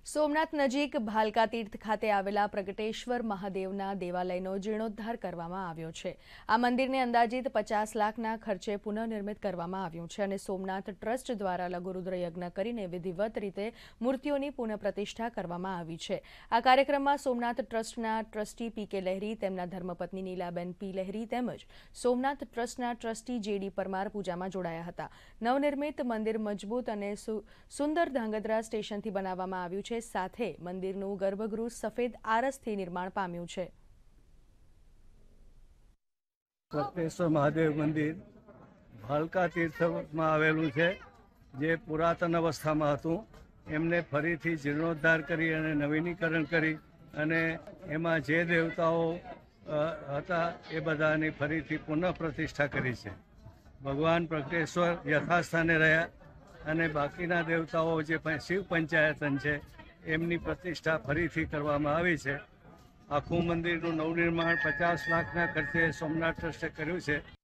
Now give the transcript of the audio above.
સોમનાથ નજીક ભાલકા તીર્થ ખાતે આવેલા પ્રગટેશ્વર મહાદેવના દેવાલયનો જીર્ણોદ્ધાર કરવામાં આવ્યો છે। આ મંદિરને અંદાજિત 50 લાખના ખર્ચે પુનઃનિર્મિત કરવામાં આવ્યું છે અને સોમનાથ ટ્રસ્ટ દ્વારા લઘુરુદ્ર યજ્ઞ કરીને વિધિવત રીતે મૂર્તિઓની પુનઃપ્રતિષ્ઠા કરવામાં આવી છે। આ કાર્યક્રમમાં સોમનાથ ટ્રસ્ટના ટ્રસ્ટી પી.કે. લહેરી, તેમના ધર્મપત્ની નીલાબેન પી. લહેરી તેમજ સોમનાથ ટ્રસ્ટના ટ્રસ્ટી જે.ડી. પરમાર પૂજામાં જોડાયા હતા। નવનિર્મિત મંદિર મજબૂત અને સુંદર ધાંગધ્રા સ્ટેશનથી બનાવવામાં આવ્યું છે। સાથે મંદિરનું ગર્ભગૃહ સફેદ આરસથી નિર્માણ પામ્યું છે। પ્રગટેશ્વર મહાદેવ મંદિર ભાલકા તીર્થમાં આવેલું છે, જે પુરાતન અવસ્થામાં હતું। એમને ફરીથી જીર્ણોદ્ધાર કરી અને નવીનીકરણ કરી અને એમાં જે દેવતાઓ હતા એ બધાની ફરીથી પુનઃ પ્રતિષ્ઠા કરી છે। ભગવાન પ્રગટેશ્વર યથાસ્થાને રહ્યા અને બાકીના દેવતાઓ જે શિવ પંચાયતન છે એમની પ્રતિષ્ઠા ફરીથી કરવામાં આવી છે। આખું મંદિરનું નવનિર્માણ 50 લાખના ખર્ચે સોમનાથ ટ્રસ્ટે કર્યું છે।